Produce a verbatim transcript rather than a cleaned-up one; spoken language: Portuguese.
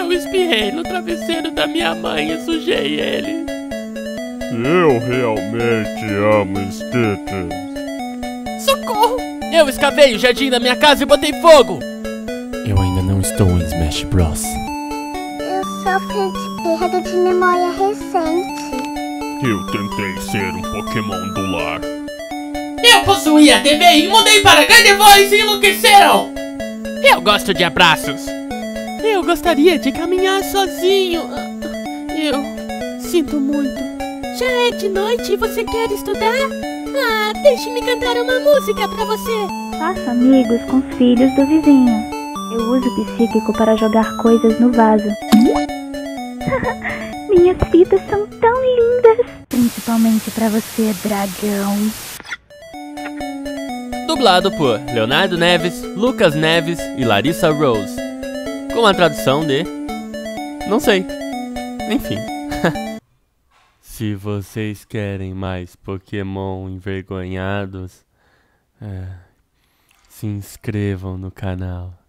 Eu espirrei no travesseiro da minha mãe e sujei ele. Eu realmente amo Stitches. Socorro! Eu escavei o jardim da minha casa e botei fogo! Eu ainda não estou em Smash Bros. Eu sofro de perda de memória recente. Eu tentei ser um Pokémon do lar. Eu possuí a T V e mudei para Gardevoir e enlouqueceram! Eu gosto de abraços. Eu gostaria de caminhar sozinho. Eu sinto muito. Já é de noite e você quer estudar? Ah, deixe-me cantar uma música pra você. Faço amigos com os filhos do vizinho. Eu uso o psíquico para jogar coisas no vaso. Minhas fitas são tão lindas. Principalmente pra você, dragão. Dublado por Leonardo Neves, Lucas Neves e Larissa Rose. Com a tradução de... não sei. Enfim. Se vocês querem mais Pokémon envergonhados, é, se inscrevam no canal.